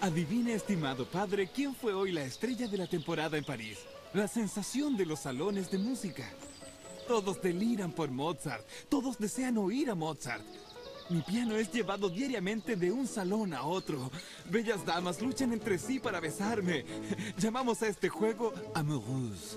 Adivine, estimado padre, quién fue hoy la estrella de la temporada en París. La sensación de los salones de música. Todos deliran por Mozart. Todos desean oír a Mozart. Mi piano es llevado diariamente de un salón a otro. Bellas damas luchan entre sí para besarme. Llamamos a este juego Amoureuse.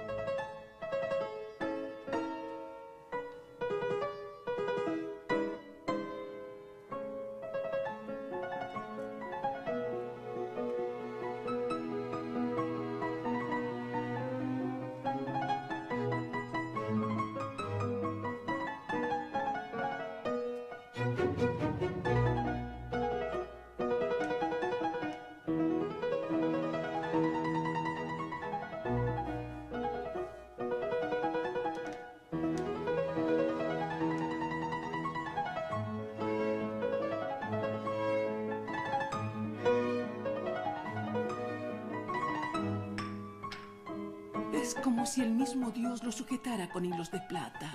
Es como si el mismo Dios lo sujetara con hilos de plata.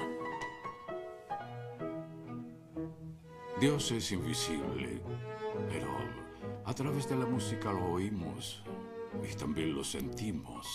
Dios es invisible, pero a través de la música lo oímos y también lo sentimos.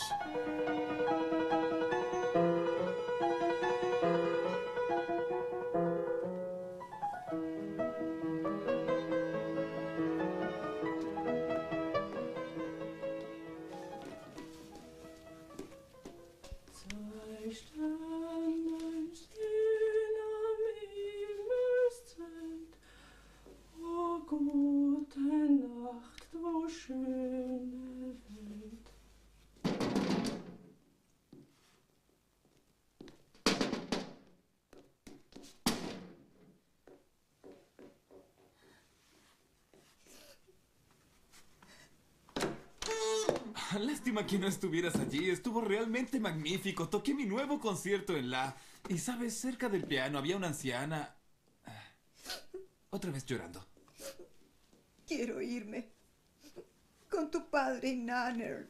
Lástima que no estuvieras allí. Estuvo realmente magnífico. Toqué mi nuevo concierto en la... Y sabes, cerca del piano había una anciana... Otra vez llorando. Quiero irme. Con tu padre y Nanner.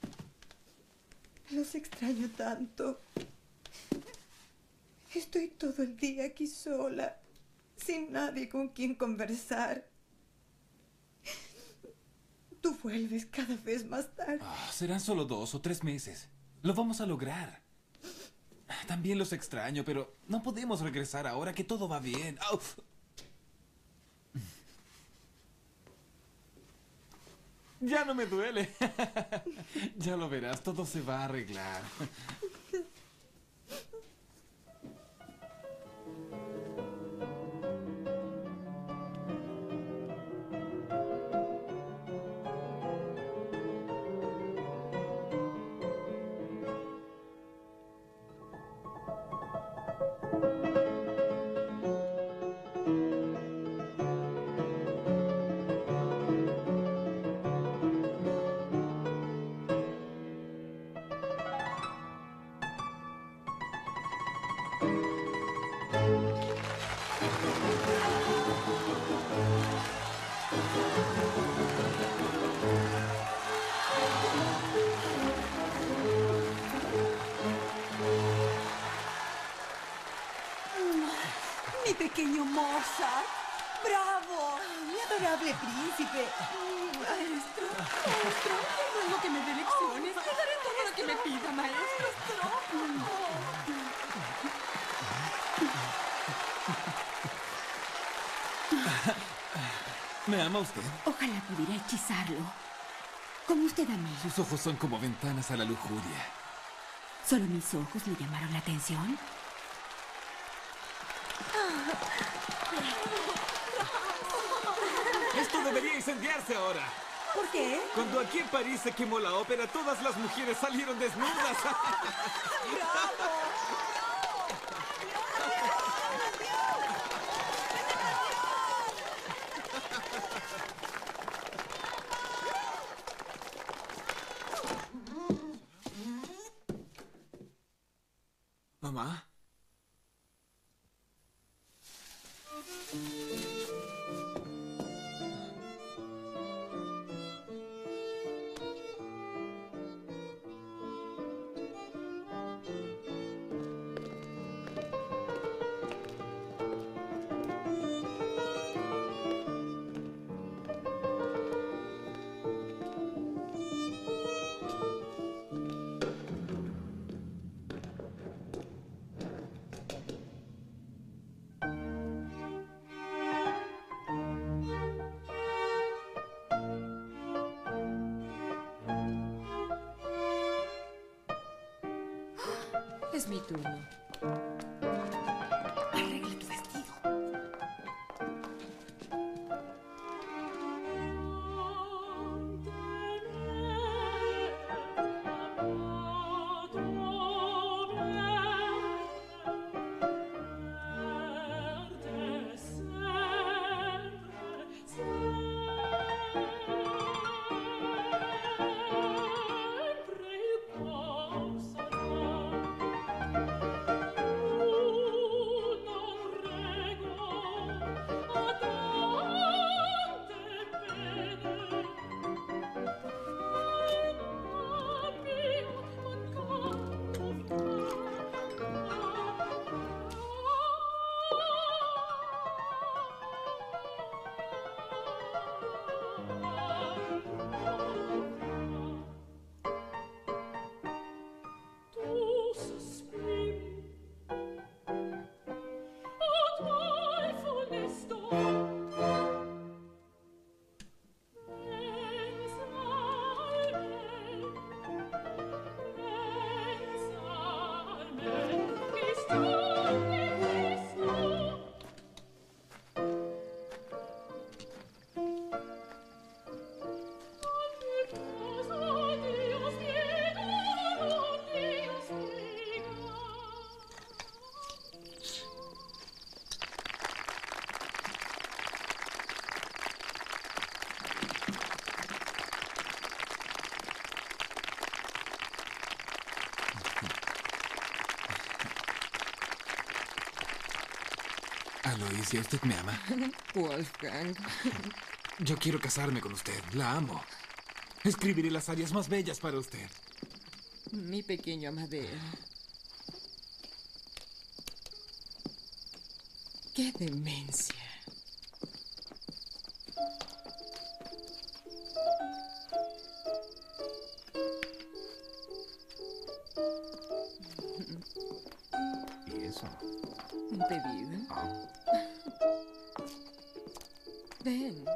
Los extraño tanto. Estoy todo el día aquí sola, sin nadie con quien conversar. Tú vuelves cada vez más tarde. Serán solo 2 o 3 meses. Lo vamos a lograr. También los extraño, pero no podemos regresar ahora que todo va bien. ¡Au! Ya no me duele. Ya lo verás, todo se va a arreglar. ¡Mi pequeño Mozart! ¡Bravo! Mi adorable príncipe. Maestro, maestro, le ruego que me dé lecciones. Le daré todo lo que me pida, maestro. ¿Me ama usted? Ojalá pudiera hechizarlo. Como usted a mí. Sus ojos son como ventanas a la lujuria. ¿Solo mis ojos le llamaron la atención? Esto debería incendiarse ahora. ¿Por qué? Cuando aquí en París se quemó la ópera, todas las mujeres salieron desnudas. ¿Mamá? Es mi turno. Arregla tu vestido. Aloysia, ¿usted me ama? Wolfgang. Yo quiero casarme con usted. La amo. Escribiré las áreas más bellas para usted. Mi pequeño Amadeo. ¡Qué demencia! ¿Y eso? ¿Un pedido? Ah. Ven.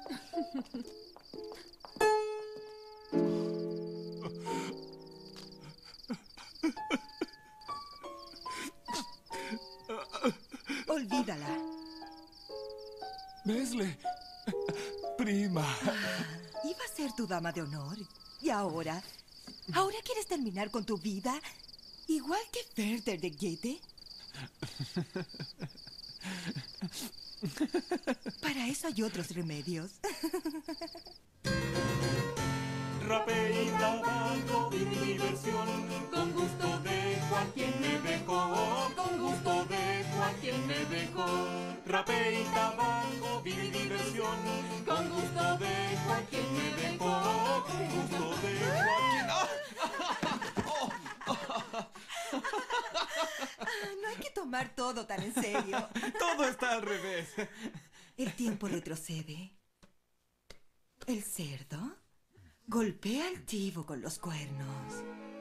Olvídala. Leslie. Prima. Iba a ser tu dama de honor. ¿Y ahora? ¿Ahora quieres terminar con tu vida? Igual que Werther de Goethe. Para eso hay otros remedios. Rapé y tabaco y diversión, con gusto dejo a quien me dejó, con gusto dejo a quien me dejó. Rapé y tabaco y diversión, con gusto dejo a quien me dejó, con gusto dejo a quien... No hay que tomar todo tan en serio. Todo está al revés. El tiempo retrocede. El cerdo golpea al chivo con los cuernos.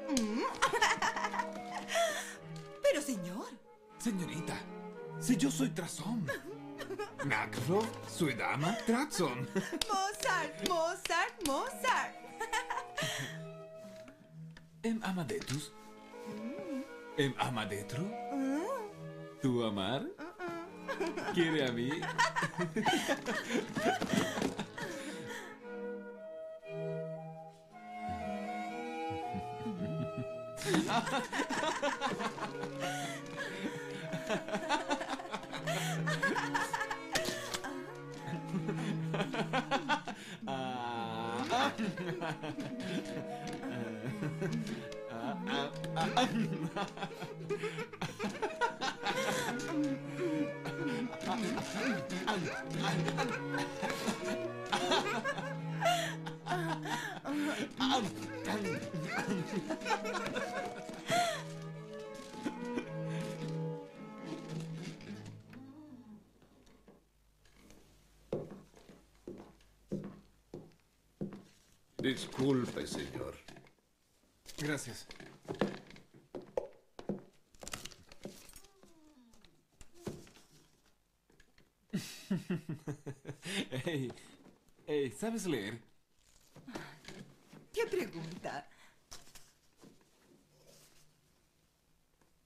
Pero, señor. Señorita, si yo soy Trazón. Nakro, soy dama, Trazón. Mozart, Mozart, Mozart. Amadetus? Amadetro? ¿Tú amar? ¿Quiere a mí? Disculpe, señor. Gracias. Hey, ¿sabes leer? ¿Qué pregunta?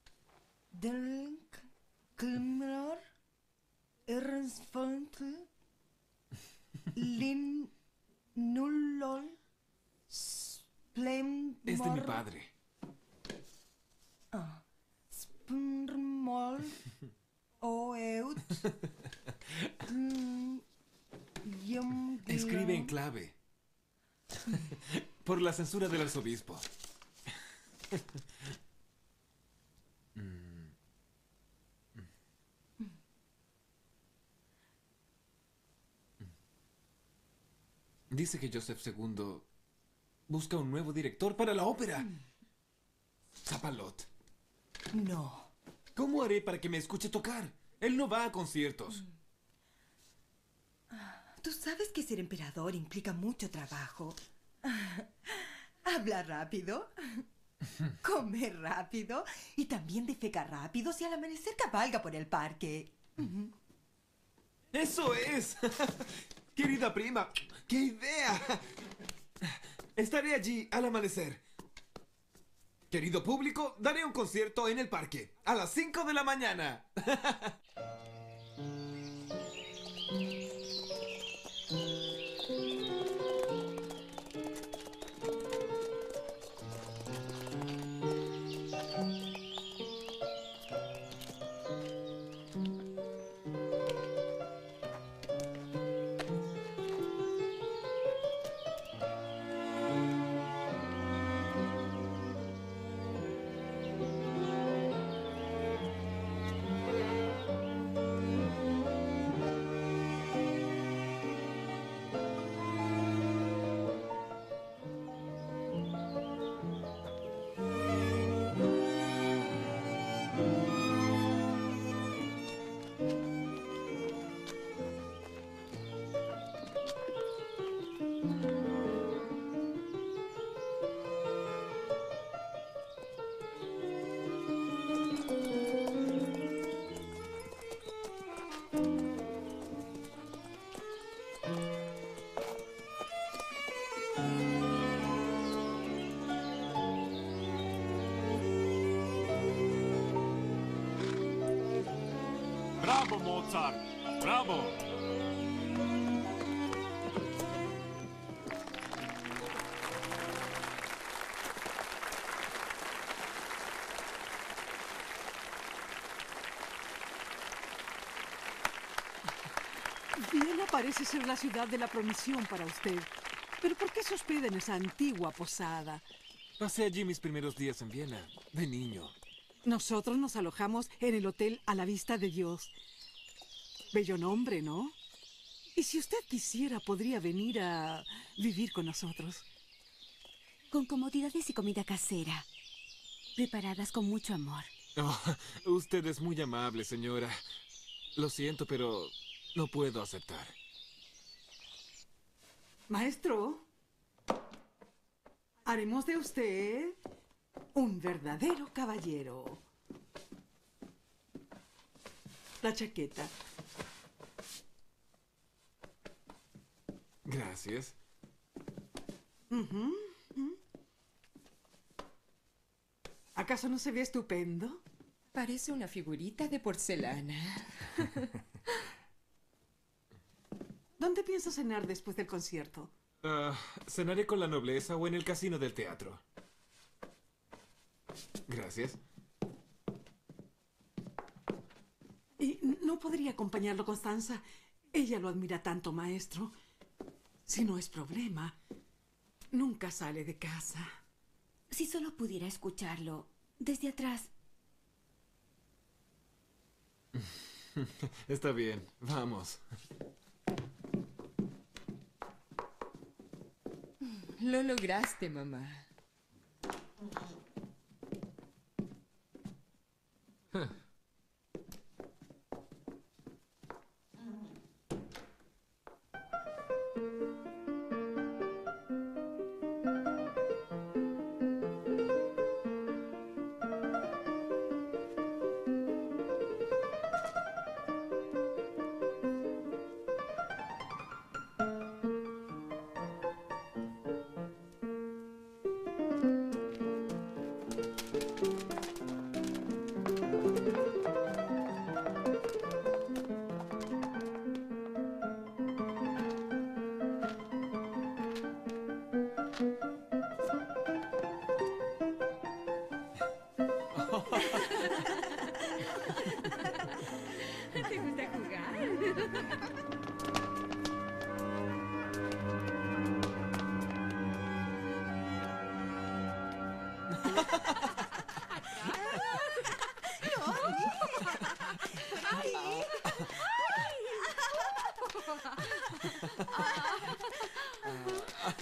Delk, Kilmer, Ernstfonte, Lin, Nullol, Splendor. Es de mi padre. Spurmol, Oeut, Escribe en clave. Por la censura del arzobispo. Dice que Joseph II busca un nuevo director para la ópera. Zapalot. No. ¿Cómo haré para que me escuche tocar? Él no va a conciertos. Tú sabes que ser emperador implica mucho trabajo. Habla rápido, come rápido y también defeca rápido si al amanecer cabalga por el parque. ¡Eso es! Querida prima, ¡qué idea! Estaré allí al amanecer. Querido público, daré un concierto en el parque a las 5 de la mañana. ¡Bravo, Mozart! ¡Bravo! Viena parece ser la ciudad de la promisión para usted. ¿Pero por qué se hospeda en esa antigua posada? Pasé allí mis primeros días en Viena, de niño. Nosotros nos alojamos en el hotel A la Vista de Dios. Bello nombre, ¿no? Y si usted quisiera, podría venir a vivir con nosotros. Con comodidades y comida casera, preparadas con mucho amor. Oh, usted es muy amable, señora. Lo siento, pero no puedo aceptar. Maestro, haremos de usted un verdadero caballero. La chaqueta. Gracias. ¿Acaso no se ve estupendo? Parece una figurita de porcelana. ¿Dónde piensa cenar después del concierto? Cenaré con la nobleza o en el casino del teatro. Gracias. ¿Y no podría acompañarlo, Constanza? Ella lo admira tanto, maestro. Si no es problema, nunca sale de casa. Si solo pudiera escucharlo desde atrás. Está bien, vamos. Lo lograste, mamá.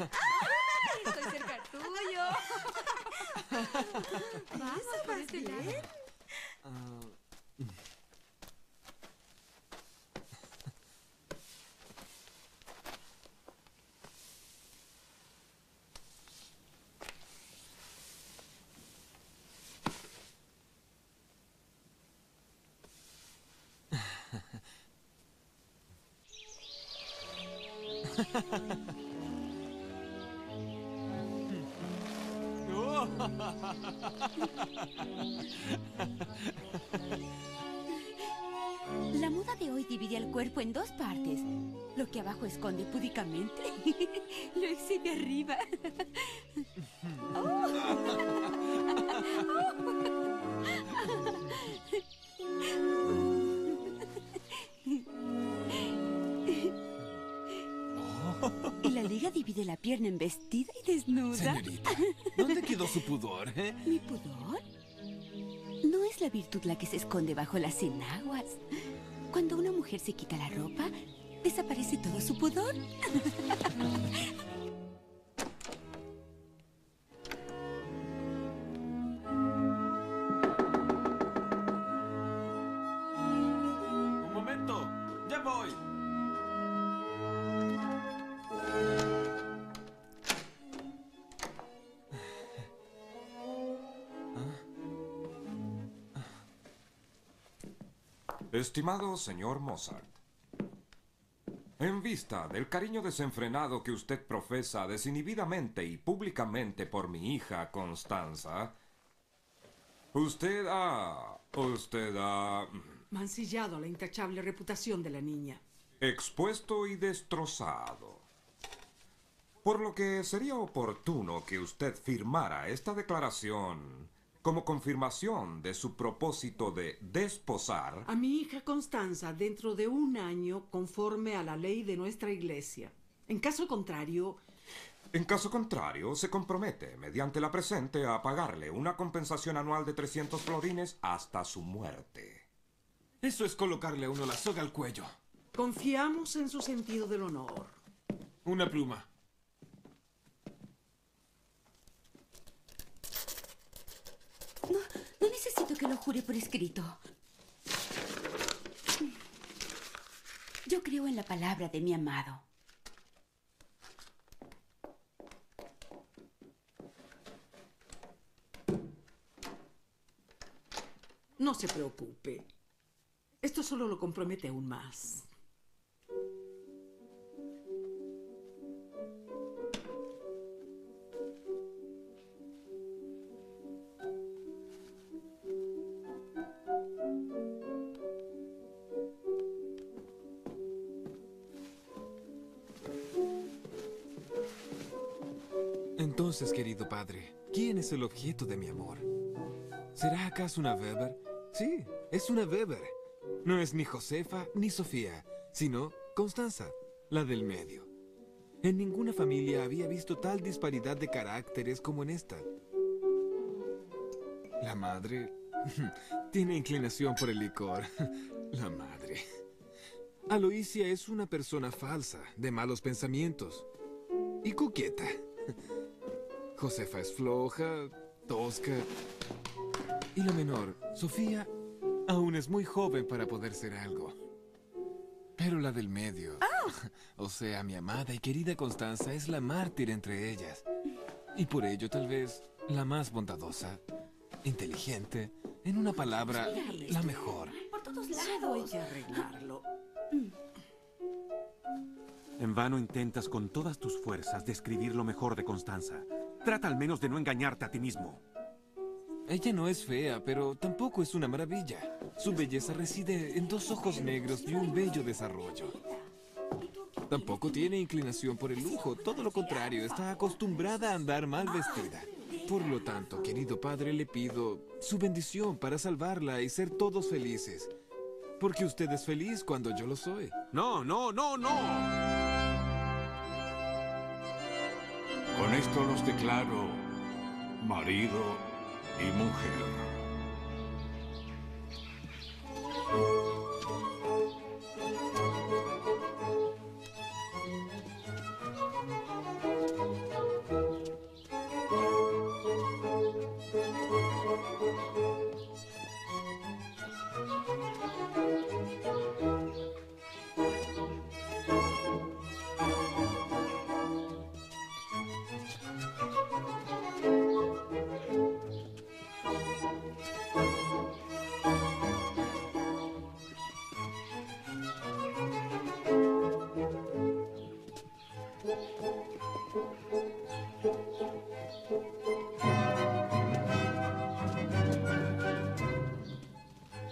Estoy cerca tuyo. Vamos, por este lado. La muda de hoy divide al cuerpo en dos partes. Lo que abajo esconde púdicamente, lo exhibe arriba. Y la liga divide la pierna en vestida y desnuda. Señorita, ¿dónde quedó su pudor, eh? ¿Mi pudor? No es la virtud la que se esconde bajo las enaguas. Cuando una mujer se quita la ropa, desaparece todo su pudor. Un momento, ya voy. Estimado señor Mozart, en vista del cariño desenfrenado que usted profesa desinhibidamente y públicamente por mi hija Constanza, usted ha Mancillado la intachable reputación de la niña. expuesto y destrozado. Por lo que sería oportuno que usted firmara esta declaración como confirmación de su propósito de desposar A mi hija Constanza dentro de 1 año, conforme a la ley de nuestra iglesia. En caso contrario, En caso contrario, se compromete, mediante la presente, a pagarle una compensación anual de 300 florines hasta su muerte. Eso es colocarle a uno la soga al cuello. confiamos en su sentido del honor. Una pluma. No necesito que lo jure por escrito. Yo creo en la palabra de mi amado. No se preocupe. Esto solo lo compromete aún más. Entonces, querido padre, ¿quién es el objeto de mi amor? ¿Será acaso una Weber? Sí, es una Weber. No es ni Josefa ni Sofía, sino Constanza, la del medio. En ninguna familia había visto tal disparidad de caracteres como en esta. La madre tiene inclinación por el licor. La madre. Aloysia es una persona falsa, de malos pensamientos y coqueta. Josefa es floja, tosca. Y la menor, Sofía, aún es muy joven para poder ser algo. Pero la del medio, o sea, mi amada y querida Constanza, es la mártir entre ellas. Y por ello, tal vez, la más bondadosa, inteligente, en una palabra, la mejor. Por todos Solo hay lados. que arreglarlo. En vano intentas con todas tus fuerzas describir lo mejor de Constanza. Trata al menos de no engañarte a ti mismo. Ella no es fea, pero tampoco es una maravilla. Su belleza reside en 2 ojos negros y un bello desarrollo. Tampoco tiene inclinación por el lujo, todo lo contrario, está acostumbrada a andar mal vestida. Por lo tanto, querido padre, le pido su bendición para salvarla y ser todos felices. Porque usted es feliz cuando yo lo soy. No, no, no, no. Con esto los declaro marido y mujer.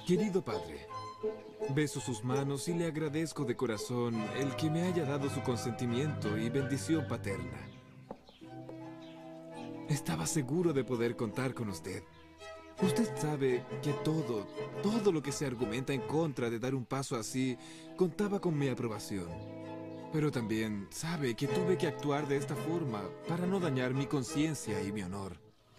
Querido padre, beso sus manos y le agradezco de corazón el que me haya dado su consentimiento y bendición paterna. Estaba seguro de poder contar con usted. Usted sabe que todo lo que se argumenta en contra de dar un paso así, contaba con mi aprobación. Pero también sabe que tuve que actuar de esta forma para no dañar mi conciencia y mi honor.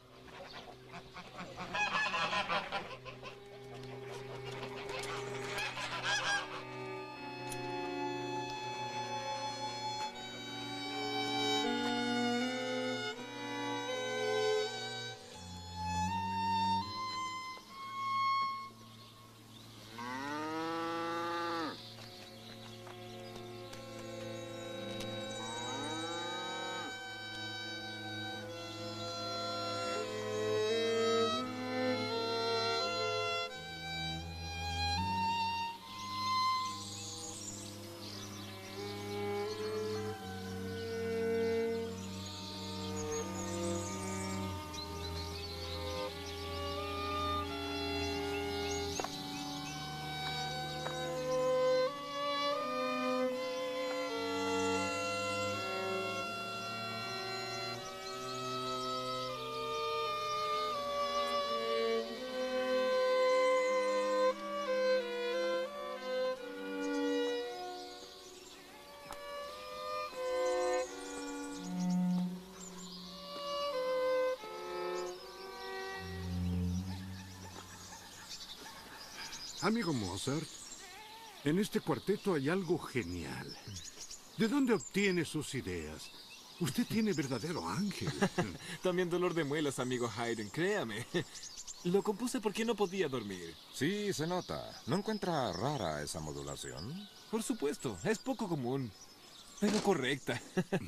Amigo Mozart, en este cuarteto hay algo genial. ¿De dónde obtiene sus ideas? Usted tiene verdadero ángel. También dolor de muelas, amigo Haydn, créame. Lo compuse porque no podía dormir. Sí, se nota. ¿No encuentra rara esa modulación? Por supuesto, es poco común, pero correcta.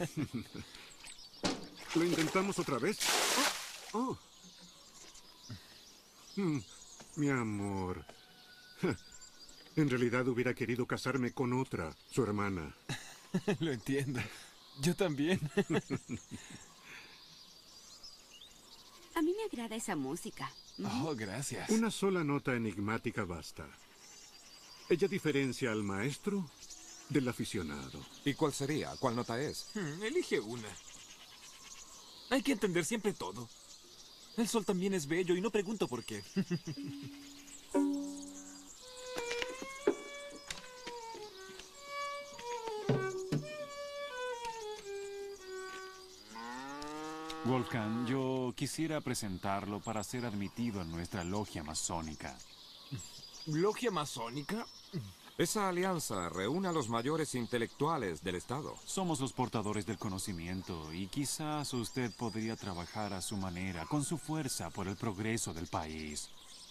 ¿Lo intentamos otra vez? Oh. Mi amor. En realidad hubiera querido casarme con otra, su hermana. Lo entiendo. Yo también. A mí me agrada esa música. Oh, gracias. Una sola nota enigmática basta. Ella diferencia al maestro del aficionado. ¿Y cuál sería? ¿Cuál nota es? Elige una. Hay que entender siempre todo. El sol también es bello y no pregunto por qué. Wolfgang, yo quisiera presentarlo para ser admitido en nuestra logia masónica. ¿Logia masónica? Esa alianza reúne a los mayores intelectuales del Estado. Somos los portadores del conocimiento y quizás usted podría trabajar a su manera, con su fuerza, por el progreso del país.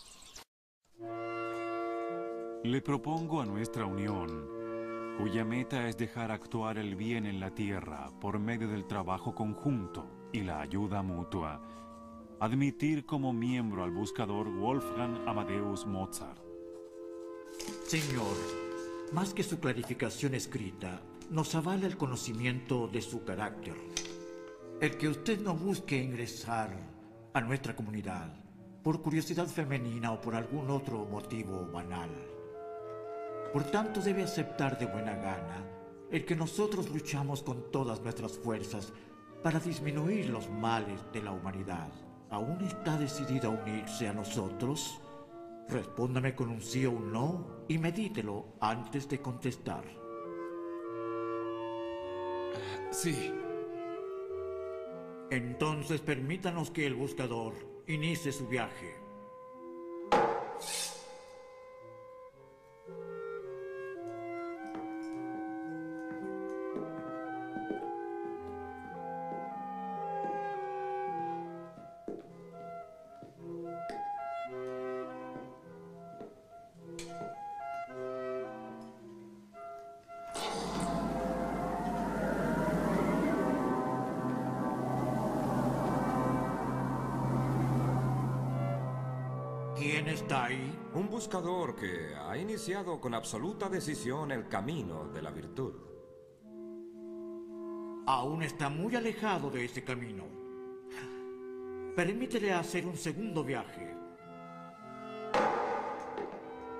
Le propongo a nuestra unión, cuya meta es dejar actuar el bien en la tierra por medio del trabajo conjunto y la ayuda mutua, admitir como miembro al buscador Wolfgang Amadeus Mozart. Señor, más que su clarificación escrita, nos avala el conocimiento de su carácter. El que usted no busque ingresar a nuestra comunidad por curiosidad femenina o por algún otro motivo banal. Por tanto, debe aceptar de buena gana el que nosotros luchamos con todas nuestras fuerzas para disminuir los males de la humanidad. ¿Aún está decidida a unirse a nosotros? Respóndame con un sí o un no y medítelo antes de contestar. Sí. Entonces permítanos que el buscador inicie su viaje. ¿Quién está ahí? Un buscador que ha iniciado con absoluta decisión el camino de la virtud. Aún está muy alejado de ese camino. Permítele hacer un segundo viaje.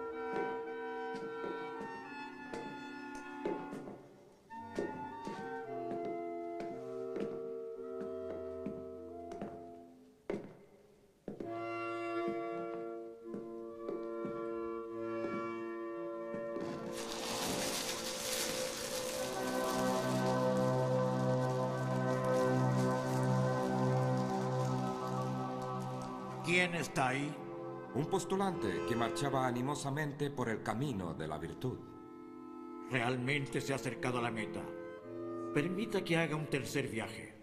¿Quién está ahí? Un postulante que marchaba animosamente por el camino de la virtud. Realmente se ha acercado a la meta. Permita que haga un tercer viaje.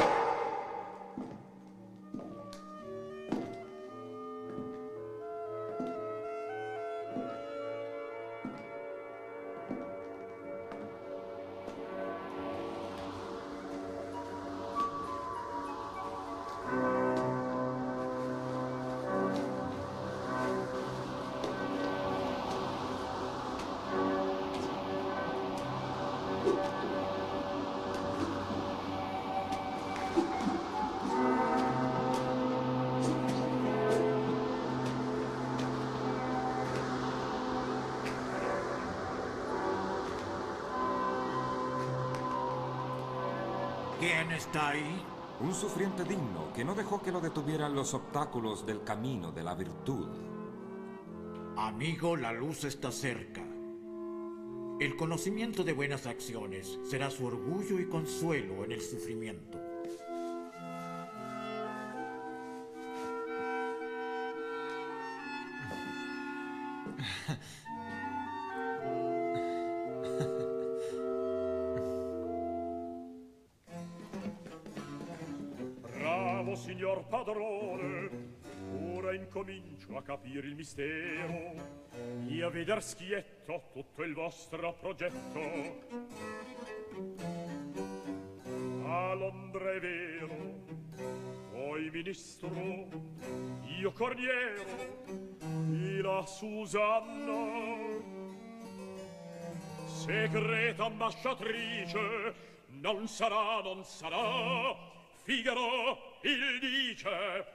¿Quién está ahí? Un sufriente digno que no dejó que lo detuvieran los obstáculos del camino de la virtud. Amigo, la luz está cerca. El conocimiento de buenas acciones será su orgullo y consuelo en el sufrimiento. Bravo signor padrone, ora incomincio a capire il mistero e a veder schietto tutto il vostro progetto. A Londra è vero, poi ministro, io corniero e la Susanna, segreta ambasciatrice, non sarà, non sarà, Figaro il dice.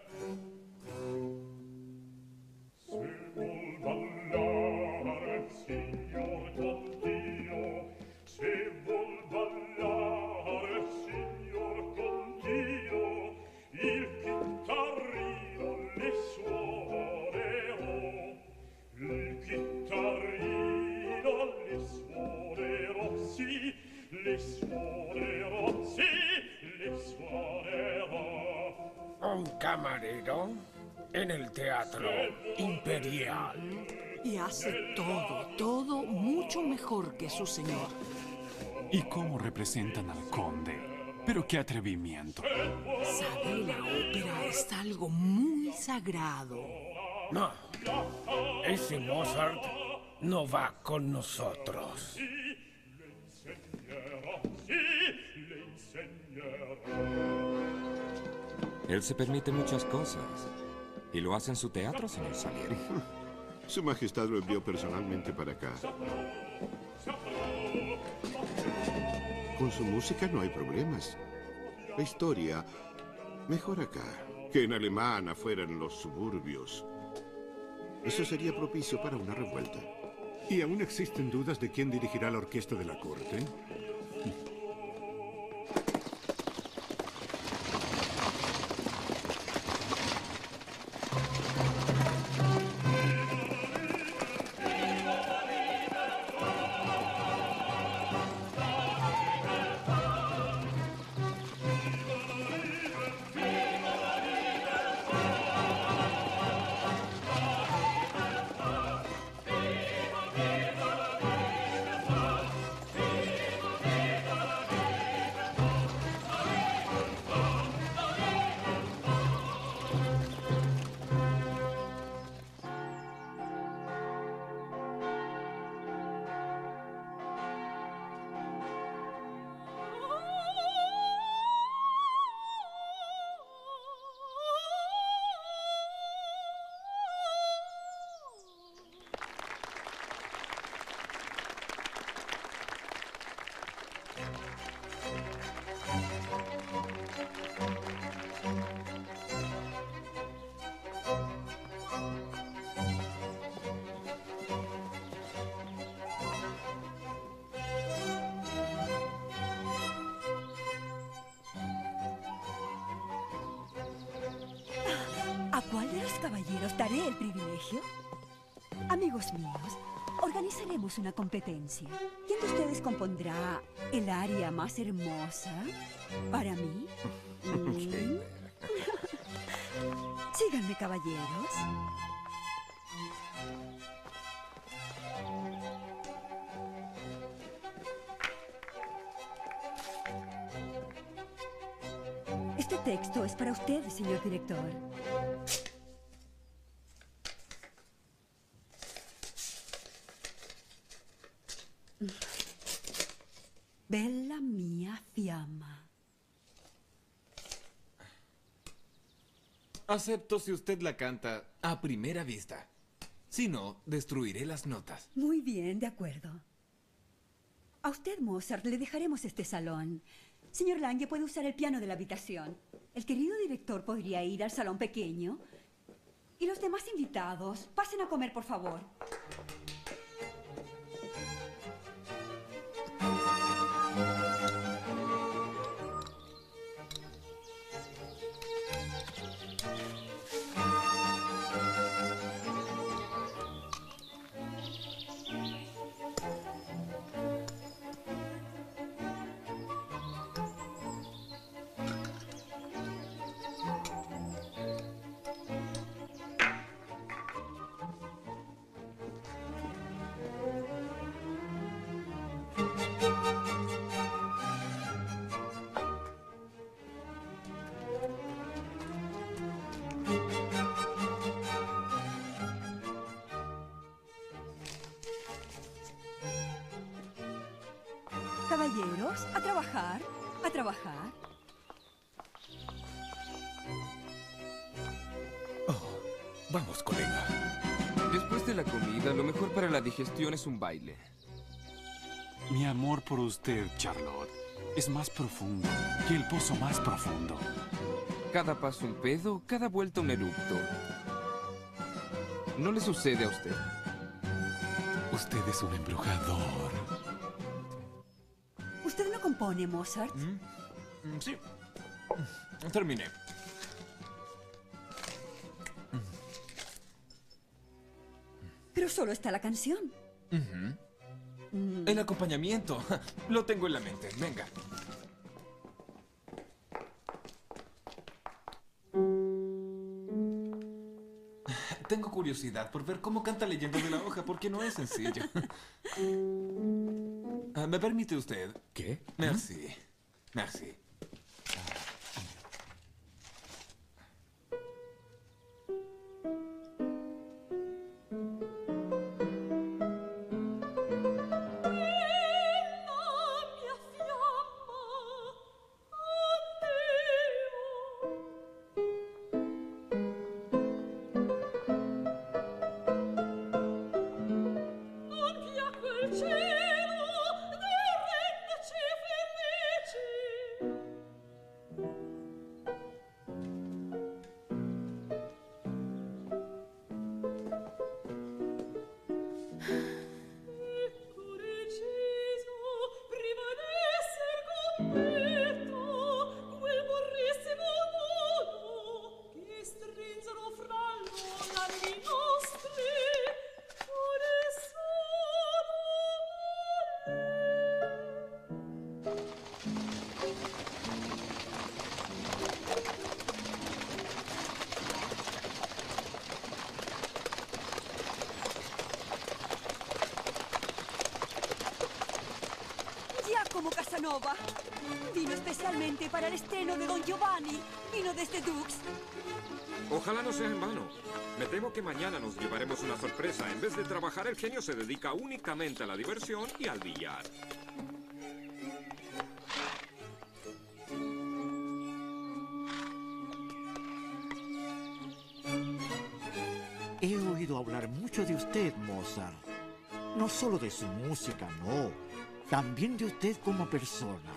Se vuol ballare, signor Contino, se vuol ballare, signor Contino, il chitarrino le suonerò, il chitarrino le suonerò, sì, le suonerò, sì, le suonerò. Un camarero en el Teatro Imperial. Y hace todo mucho mejor que su señor. ¿Y cómo representan al conde? Pero qué atrevimiento. Sabe, la ópera es algo muy sagrado. No, ese Mozart no va con nosotros. Él se permite muchas cosas. Y lo hace en su teatro, señor Salieri. Su Majestad lo envió personalmente para acá. Con su música no hay problemas. La historia, mejor acá que en alemán, afuera en los suburbios. Eso sería propicio para una revuelta. ¿Y aún existen dudas de quién dirigirá la orquesta de la corte? ¿A cuál de los caballeros daré el privilegio? Amigos míos, organizaremos una competencia. ¿Quién de ustedes compondrá el aria más hermosa para mí? Síganme, caballeros. Este texto es para usted, señor director. Bella mia fiamma. Acepto si usted la canta a primera vista. Si no, destruiré las notas. Muy bien, de acuerdo. A usted, Mozart, le dejaremos este salón. Señor Lange puede usar el piano de la habitación. El querido director podría ir al salón pequeño. Y los demás invitados, pasen a comer, por favor. Caballeros, a trabajar, a trabajar. Vamos, colega. Después de la comida, lo mejor para la digestión es un baile. Mi amor por usted, Charlotte, es más profundo que el pozo más profundo. Cada paso un pedo, cada vuelta un eructo. ¿No le sucede a usted? Usted es un embrujador. ¿Usted no compone, Mozart? Sí. Terminé. Pero solo está la canción. El acompañamiento. Lo tengo en la mente. Venga. Tengo curiosidad por ver cómo canta Leyendo de la Hoja, porque no es sencillo. ¿Me permite usted? ¿Qué? Merci. Merci. Giacomo Casanova. Vino especialmente para el estreno de Don Giovanni. Vino desde Dux. Ojalá no sea en vano. Me temo que mañana nos llevaremos una sorpresa. En vez de trabajar, el genio se dedica únicamente a la diversión y al billar. He oído hablar mucho de usted, Mozart. No solo de su música, no. También de usted como persona.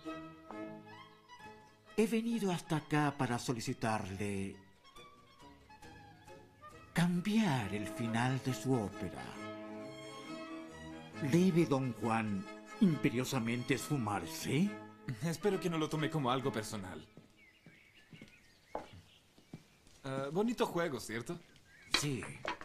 He venido hasta acá para solicitarle cambiar el final de su ópera. ¿Debe don Juan imperiosamente esfumarse? Espero que no lo tome como algo personal. Bonito juego, ¿cierto? Sí.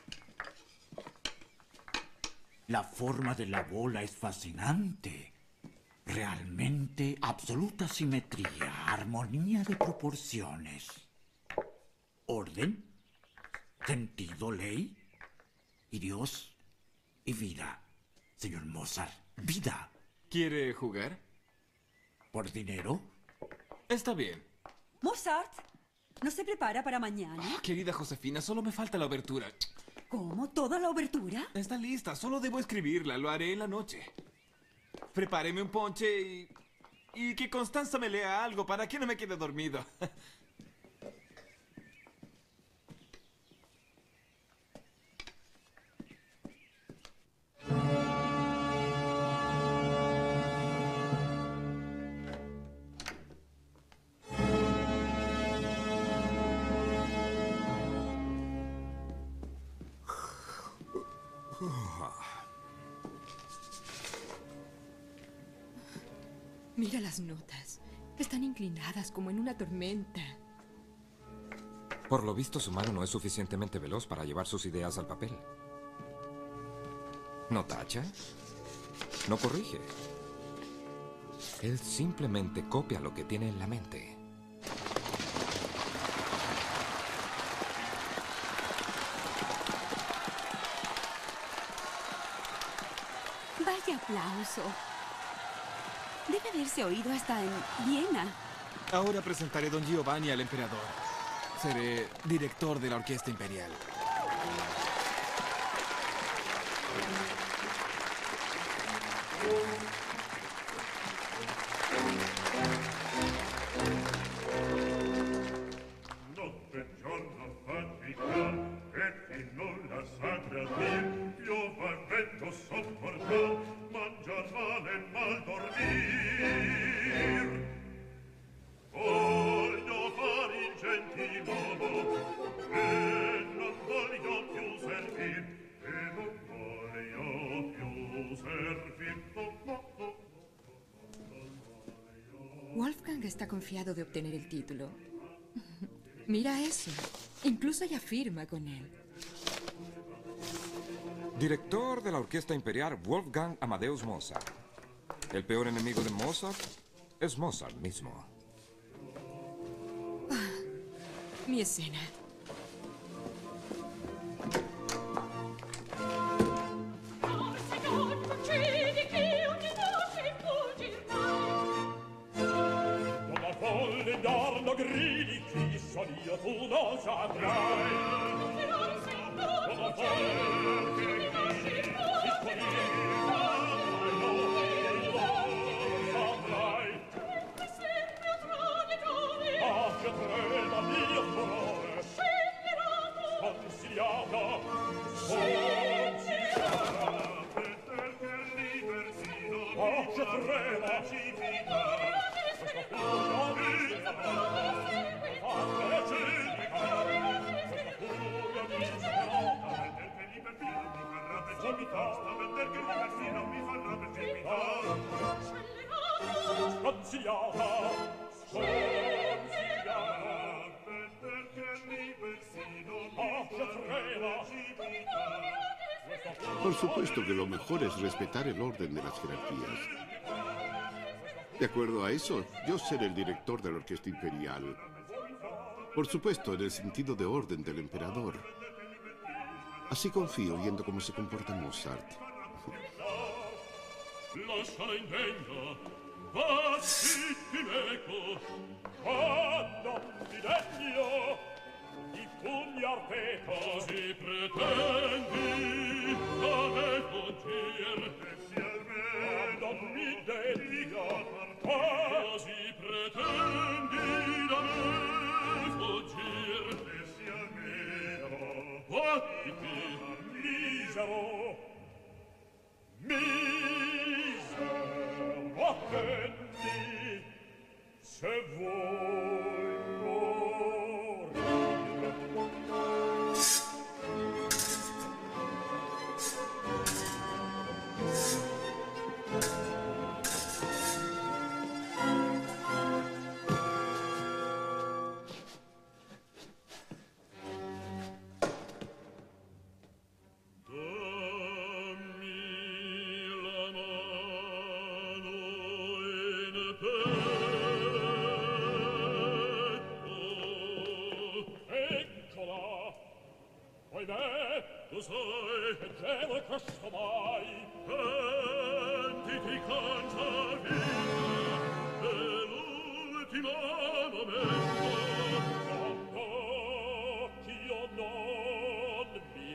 La forma de la bola es fascinante. Realmente absoluta simetría, armonía de proporciones. ¿Orden? Sentido, ley y Dios y vida. Señor Mozart, vida. ¿Quiere jugar? ¿Por dinero? Está bien. Mozart, ¿no se prepara para mañana? Querida Josefina, solo me falta la obertura. ¿Cómo? ¿Toda la obertura? Está lista, solo debo escribirla. Lo haré en la noche. Prepáreme un ponche y que Constanza me lea algo para que no me quede dormido. Mira las notas. Están inclinadas como en una tormenta. Por lo visto, su mano no es suficientemente veloz para llevar sus ideas al papel. No tacha, no corrige. Él simplemente copia lo que tiene en la mente. Vaya aplauso. Debe haberse oído hasta en Viena. Ahora presentaré Don Giovanni al emperador. Seré director de la Orquesta Imperial. Notte e giorno a faticar e fino la sacra dir piova e vento sopportar mangiar male e mal dormir voglio far il gentiluomo e non voglio più servir e non voglio più servir Wolfgang está confiado de obtener el título. Mira eso. Incluso ella firma con él. Director de la Orquesta Imperial Wolfgang Amadeus Mozart. El peor enemigo de Mozart es Mozart mismo. Mi escena. Una folle indarno gridi chi son io tu non saprai una folle che gridi chi son io non saprai ah che trema mio cuore sconsigliata perché libertino ah che trema Por supuesto que lo mejor es respetar el orden de las jerarquías. De acuerdo a eso, yo seré el director de la Orquesta Imperial. Por supuesto, en el sentido de orden del emperador. Así confío viendo cómo se comporta Mozart. Lasciala indegna, battiti meco, quando ti degno di pugnar te così pretendi da me fuggir e si almeno mi dedica così pretendi da me fuggir e si almeno battiti misero misero attendi se vuoi lo sai, leggevo e questo mai. Pentiti cangia vita, è l'ultimo momento. Quando io non mi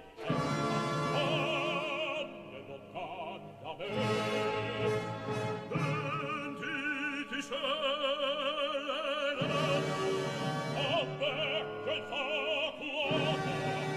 penso, non canta a me. Pentiti scena, a me che fa cuore.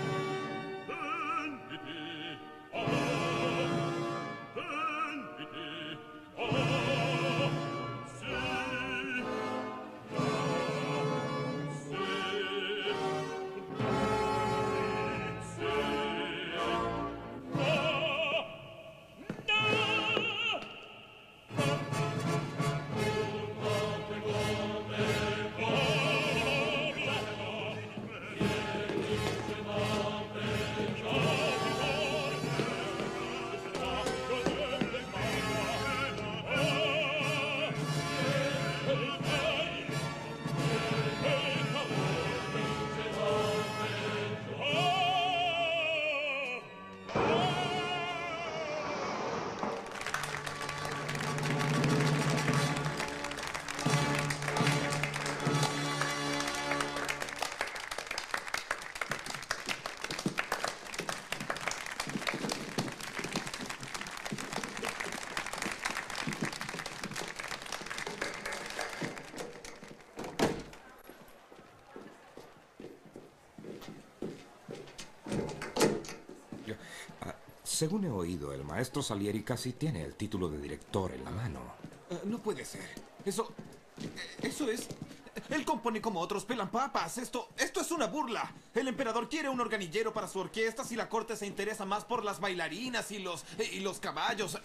Según he oído, el maestro Salieri casi tiene el título de director en la mano. No puede ser. Eso es... Él compone como otros pelan papas. Esto es una burla. El emperador quiere un organillero para su orquesta si la corte se interesa más por las bailarinas y los caballos.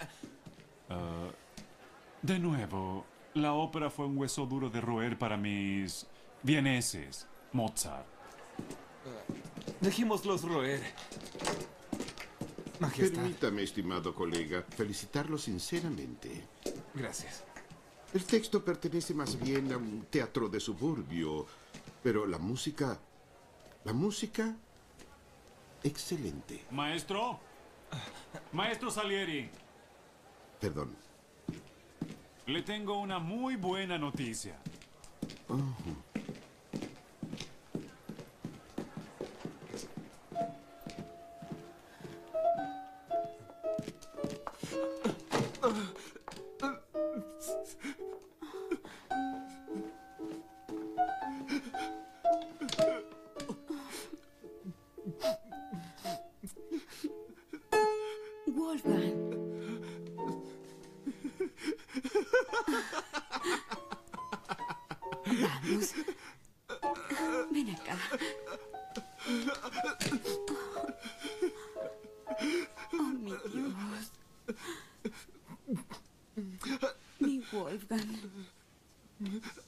De nuevo, la ópera fue un hueso duro de roer para mis vieneses, Mozart. Dejémoslos roer. Majestad. Permítame, estimado colega, felicitarlo sinceramente. Gracias. El texto pertenece más bien a un teatro de suburbio, pero la música, excelente. Maestro. Maestro Salieri. Perdón. Le tengo una muy buena noticia. Wolfgang. Vamos. Ven acá. Oh, mi Dios. Mi Wolfgang.